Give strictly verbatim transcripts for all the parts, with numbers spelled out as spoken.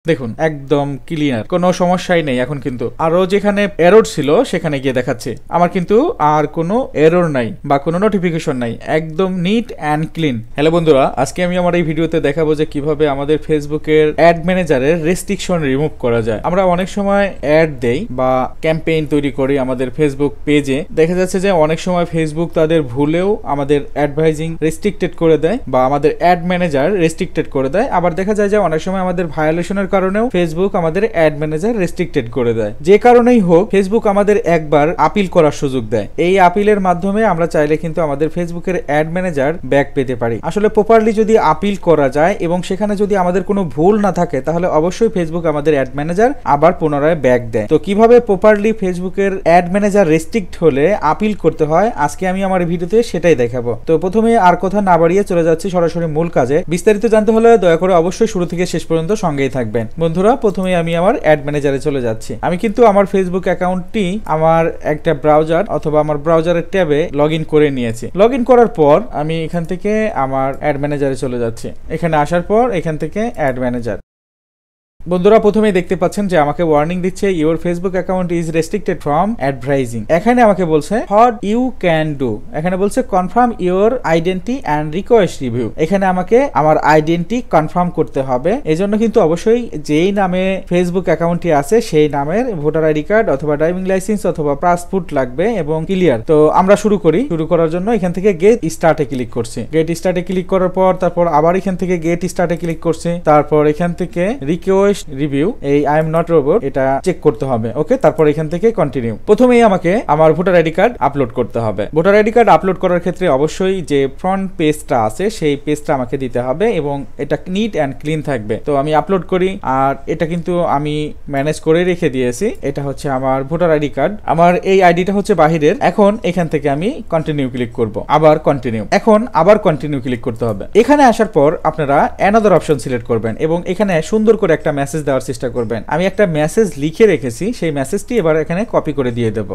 দেখুন একদম ক্লিয়ার, কোনো সমস্যাই নেই এখন কিন্তু। আরো যেখানে এরর ছিল সেখানে গিয়ে দেখাচ্ছে আমার কিন্তু আর কোনো এরর নাই বা কোনো নোটিফিকেশন নাই, একদম নিট অ্যান্ড ক্লিন। হ্যালো বন্ধুরা, আজকে আমি আমার এই ভিডিওতে দেখাবো যে কিভাবে আমাদের ফেসবুকের অ্যাড ম্যানেজারের রেস্ট্রিকশন রিমুভ করা যায়। আমরা অনেক সময় অ্যাড দেই বা ক্যাম্পেইন তৈরি করি আমাদের ফেসবুক পেজে, দেখা যাচ্ছে যে অনেক সময় ফেসবুক তাদের ভুলেও আমাদের অ্যাডভাইজিং রেস্ট্রিক্টেড করে দেয় বা আমাদের অ্যাড ম্যানেজার রেস্ট্রিক্টেড করে দেয়। আবার দেখা যায় যে অনেক সময় আমাদের ভায়োলেশনের কারণেও ফেসবুক আমাদের অ্যাড ম্যানেজার রেস্ট্রিক্টেড করে দেয়। যে কারণেই হোক ফেসবুক আমাদের একবার আপিল করার সুযোগ দেয়। এই আপিলের মাধ্যমে আমরা চাইলে কিন্তু আমাদের ফেসবুকের অ্যাড ম্যানেজার ব্যাক পেতে পারি। আসলে প্রপারলি যদি আপিল করা যায় এবং সেখানে যদি আমাদের কোনো ভুল না থাকে তাহলে অবশ্যই ফেসবুক আমাদের অ্যাড ম্যানেজার আবার পুনরায় ব্যাক দেয়। তো কিভাবে প্রপারলি ফেসবুকের অ্যাড ম্যানেজার রেস্ট্রিক্ট হলে আপিল করতে হয় আজকে আমি আমার ভিডিওতে সেটাই দেখাবো। তো প্রথমে আর কথা না বাড়িয়ে চলে যাচ্ছি সরাসরি মূল কাজে। বিস্তারিত জানতে হলে দয়া করে অবশ্যই শুরু থেকে শেষ পর্যন্ত সঙ্গেই থাকবেন। বন্ধুরা, প্রথমে আমি আমার অ্যাড ম্যানেজারে চলে যাচ্ছি। আমি কিন্তু আমার ফেসবুক অ্যাকাউন্টটি আমার একটা ব্রাউজার অথবা আমার ব্রাউজারের ট্যাবে লগ ইন করে নিয়েছি। লগ ইন করার পর আমি এখান থেকে আমার অ্যাড ম্যানেজারে চলে যাচ্ছি। এখানে আসার পর এখান থেকে অ্যাড ম্যানেজার। বন্ধুরা, প্রথমেই দেখতে পাচ্ছেন যে আমাকে ওয়ার্নিং দিচ্ছে your Facebook account is restricted from advertising. এখানে আমাকে বলছে হোয়াট ইউ ক্যান ডু। এখানে বলছে confirm your identity and request review. এখানে আমাকে আমার আইডেন্টি কনফার্ম করতে হবে। এজন্য কিন্তু অবশ্যই যেই নামে ফেসবুক অ্যাকাউন্টটি আছে সেই নামের ভোটার আইডি কার্ড অথবা ড্রাইভিং লাইসেন্স অথবা পাসপোর্ট লাগবে এবং ক্লিয়ার। তো আমরা শুরু করি। শুরু করার জন্য এখান থেকে গেট স্টার্টে ক্লিক করছি। গেট স্টার্টে ক্লিক করার পর তারপর আবার এখান থেকে গেট স্টার্টে ক্লিক করছি। তারপর এখান থেকে রিকোয়েস্ট রিভিউ, এই আই এম নট রোবট এটা চেক করতে হবে। ওকে, তারপর এখান থেকে কন্টিনিউ। প্রথমেই আমাকে আমার ভোটার আইডি কার্ড আপলোড করতে হবে। ভোটার আইডি কার্ড আপলোড করার ক্ষেত্রে অবশ্যই যে ফ্রন্ট পেজটা আছে সেই পেজটা আমাকে দিতে হবে এবং এটা নিট অ্যান্ড ক্লিন থাকবে। তো আমি আপলোড করি, আর এটা কিন্তু আমি ম্যানেজ করে রেখে দিয়েছি। এটা হচ্ছে আমার ভোটার আইডি কার্ড। আমার এই আইডিটা হচ্ছে বাহিরের। এখন এখান থেকে আমি কন্টিনিউ ক্লিক করব। আবার কন্টিনিউ। এখন আবার কন্টিনিউ ক্লিক করতে হবে। এখানে আসার পর আপনারা অ্যানাদার অপশন সিলেক্ট করবেন এবং এখানে সুন্দর করে একটা মেসেজ দেওয়ার চেষ্টা করবেন। আমি একটা মেসেজ লিখে রেখেছি, সেই মেসেজটি এবার এখানে কপি করে দিয়ে দেব।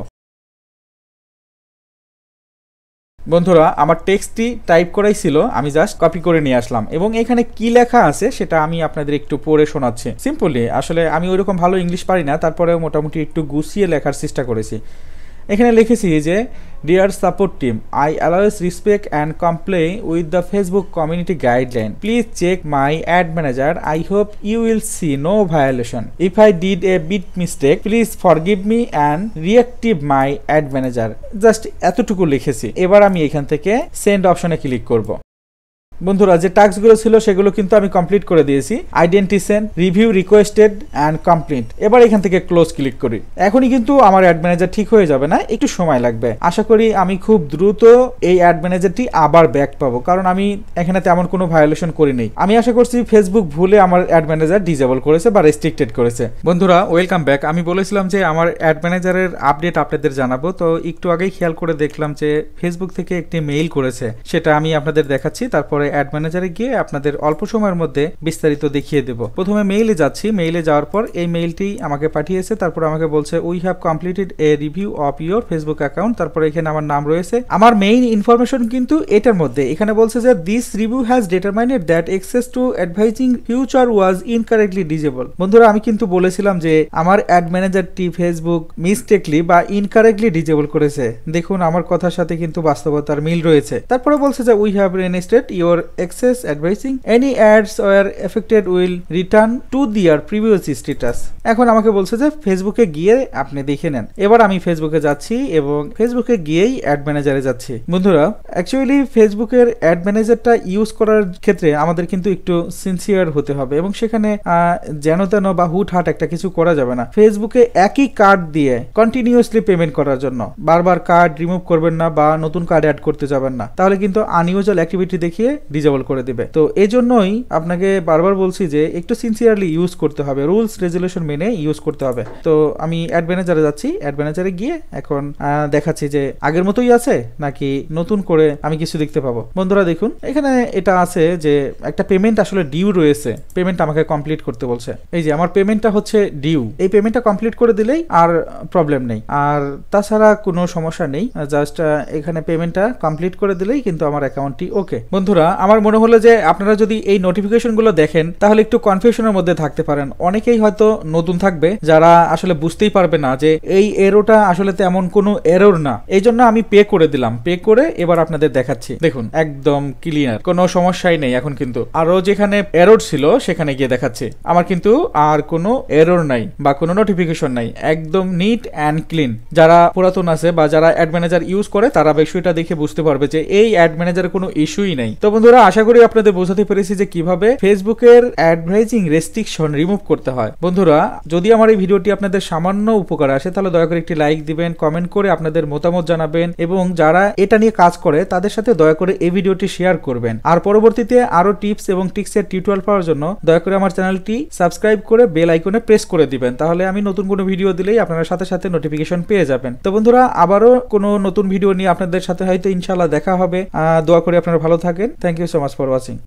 বন্ধুরা, আমার টেক্সটটি টাইপ করাই ছিল, আমি জাস্ট কপি করে নিয়ে আসলাম এবং এখানে কি লেখা আছে সেটা আমি আপনাদের একটু পড়ে শোনাচ্ছি সিম্পলি। আসলে আমি ওইরকম ভালো ইংলিশ পারি না, তারপরেও মোটামুটি একটু গুছিয়ে লেখার চেষ্টা করেছি। এখানে লিখেছি যে dear support team, I always respect and comply with the Facebook community guideline. Please check my ad manager. I hope you will see no violation. If I did a bit mistake please forgive me and reactive my ad manager. Just এতটুকু লিখেছি। এবার আমি এখান থেকে send অপশনে click করব। বন্ধুরা, যে টাস্কগুলো ছিল সেগুলো কিন্তু আমি কমপ্লিট করে দিয়েছি। Identity send, review requested and complete. এবার এখান থেকে ক্লোজ ক্লিক করি। এখনই কিন্তু আমার অ্যাড ম্যানেজার ঠিক হয়ে যাবে না, একটু সময় লাগবে। আশা করি আমি খুব দ্রুত এই অ্যাড ম্যানেজারটি আবার ব্যাক পাবো, কারণ আমি এখানে তেমন কোনো ভায়োলেশন করিনি। আমি আশা করছি ফেসবুক ভুলে আমার অ্যাড ম্যানেজার ডিসেবল করেছে বা রেস্ট্রিক্টেড করেছে। বন্ধুরা, ওয়েলকাম ব্যাক। আমি বলেছিলাম যে আমার অ্যাড ম্যানেজারের আপডেট আপনাদের জানাবো। তো একটু আগেই খেয়াল করে দেখলাম যে ফেসবুক থেকে একটি মেইল করেছে, সেটা আমি আপনাদের দেখাচ্ছি। তারপরে অ্যাড ম্যানেজারে গিয়ে আপনাদের অল্প সময়ের মধ্যে বিস্তারিত দেখিয়ে দেব। প্রথমে মেইলে যাচ্ছি। মেইলে যাওয়ার পর এই মেইলটি আমাকে পাঠিয়েছে। তারপর আমাকে বলছে we have completed a review of your Facebook account. তারপর এখানে আমার নাম রয়েছে। আমার মেইন ইনফরমেশন কিন্তু এটার মধ্যে। এখানে বলছে যে this review has determined that access to advising future was incorrectly disable. বন্ধুরা, আমি কিন্তু বলেছিলাম যে আমার অ্যাড ম্যানেজারটি ফেসবুক মিস্টেকলি বা ইনকারেক্টলি ডিজেবল করেছে। দেখুন আমার কথার সাথে কিন্তু বাস্তবতার মিল রয়েছে। তারপরে বলছে যে we have reinstated your access advising any ads were affected will return to their previous status। এখন আমাকে বলছে যে ফেসবুকে গিয়ে আপনি দেখে নেন। এবার আমি ফেসবুকে যাচ্ছি এবং ফেসবুকে গিয়েই অ্যাড ম্যানেজারে যাচ্ছি। বন্ধুরা, অ্যাকচুয়ালি ফেসবুকের অ্যাড ম্যানেজারটা ইউজ করার ক্ষেত্রে আমাদের কিন্তু একটু সিনসিয়ার হতে হবে এবং সেখানে যেন তেন বা হুট হাট একটা কিছু করা যাবে না। ফেসবুকে একই কার্ড দিয়ে কন্টিনিউয়াসলি পেমেন্ট করার জন্য বারবার কার্ড রিমুভ করবেন না বা নতুন কার্ড অ্যাড করতে যাবেন না, তাহলে কিন্তু আনইউজুয়াল অ্যাক্টিভিটি দেখিয়ে ডিজেবল করে দিবে। তো এই জন্যই আপনাকে বারবার বলছি যে একটু সিনসিয়ারলি ইউজ করতে হবে, রুলস রেজুলেশন মেনে ইউজ করতে হবে। তো আমি অ্যাড ম্যানেজারে যাচ্ছি। অ্যাড ম্যানেজারে গিয়ে এখন দেখাচ্ছি যে আগের মতোই আছে নাকি নতুন করে আমি কিছু দেখতে পাবো। বন্ধুরা দেখুন, এখানে এটা আছে যে একটা পেমেন্ট আসলে ডিউ রয়েছে, পেমেন্ট আমাকে কমপ্লিট করতে বলছে। এই যে আমার পেমেন্টটা হচ্ছে ডিউ, এই পেমেন্টটা কমপ্লিট করে দিলেই আর প্রবলেম নেই, আর তাছাড়া কোনো সমস্যা নেই। জাস্ট এখানে পেমেন্টটা কমপ্লিট করে দিলেই কিন্তু আমার অ্যাকাউন্টটি ওকে। বন্ধুরা, আমার মনে হলো যে আপনারা যদি এই নোটিফিকেশনগুলো দেখেন তাহলে একটু কনফিউশনের মধ্যে থাকতে পারেন। অনেকেই হয়তো নতুন থাকবে যারা আসলে বুঝতেই পারবে না যে এই এরোটা আসলে তেমন কোনো এরর না। এই জন্য আমি পে করে দিলাম, পে করে এবার আপনাদের দেখাচ্ছি। দেখুন একদম ক্লিয়ার, কোনো সমস্যাই নেই এখন কিন্তু। আরো যেখানে এরর ছিল সেখানে গিয়ে দেখাচ্ছে আমার কিন্তু আর কোনো এরর নাই বা কোনো নোটিফিকেশন নাই, একদম নিট অ্যান্ড ক্লিন। যারা পুরাতন আছে বা যারা অ্যাড ম্যানেজার ইউজ করে তারা বিষয়টা দেখে বুঝতে পারবে যে এই অ্যাড ম্যানেজারের কোনো ইস্যুই নাই। তো বন্ধুরা আশা করি আপনাদের বোঝাতে পেরেছি যে কিভাবে ফেসবুকের অ্যাডভার্টাইজিং রেস্ট্রিকশন রিমুভ করতে হয়। বন্ধুরা যদি আমার এই ভিডিওটি আপনাদের সামান্য উপকার আসে তাহলে দয়া করে একটি লাইক দিবেন, কমেন্ট করে আপনাদের মতামত জানাবেন এবং যারা এটা নিয়ে কাজ করে তাদের সাথে দয়া করে এই ভিডিওটি শেয়ার করবেন। আর পরবর্তীতে আরো টিপস এবং ট্রিক্সের টিউটোরিয়াল পাওয়ার জন্য দয়া করে আমার চ্যানেলটি সাবস্ক্রাইব করে বেল আইকনে প্রেস করে দিবেন, তাহলে আমি নতুন কোনো ভিডিও দিলেই আপনারা সাথে সাথে নোটিফিকেশন পেয়ে যাবেন। তো বন্ধুরা আবারও কোনো নতুন ভিডিও নিয়ে আপনাদের সাথে হয়তো ইনশাআল্লাহ দেখা হবে। দোয়া করি আপনারা ভালো থাকেন। Thank you so much for watching.